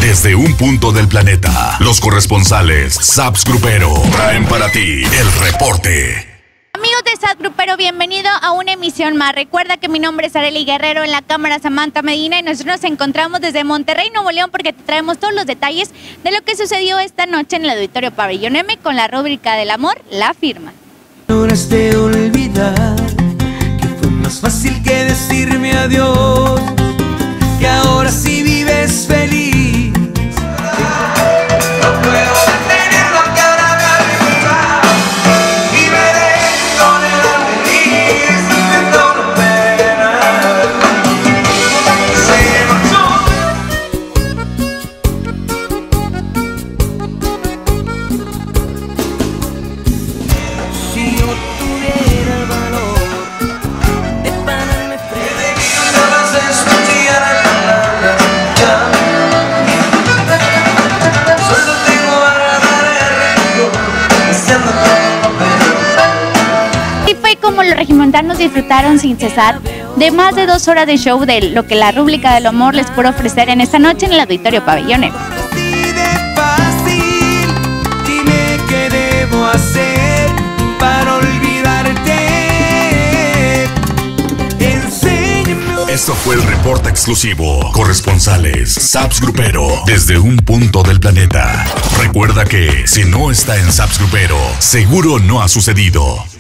desde un punto del planeta. Los corresponsales Saps Grupero traen para ti el reporte. Amigos de Saps Grupero, bienvenido a una emisión más. Recuerda que mi nombre es Arely Guerrero, en la cámara Samantha Medina, y nosotros nos encontramos desde Monterrey, Nuevo León, porque te traemos todos los detalles de lo que sucedió esta noche en el Auditorio Pabellón M con la rúbrica del amor, La Firma. Horas de olvidar que fue más fácil que decirme adiós, que ahora sí vives feliz. No puedo detener lo que ahora me ha recordado y veré con el feliz de todo pena. Se marchó. Si yo tuviera el valor de pararme frente a ti, no vas a escuchar la solo tengo para dar el recuerdo, haciendo todo. Y fue como los regiomontanos disfrutaron sin cesar de más de 2 horas de show de lo que la rúbrica del amor les pudo ofrecer en esta noche en el Auditorio Pabellón M. Así de fácil, dime qué debo hacer para olvidarte. Enséñame. Esto fue el reporte exclusivo. Corresponsales Saps Grupero desde un punto del planeta. Recuerda que si no está en Saps Grupero, seguro no ha sucedido.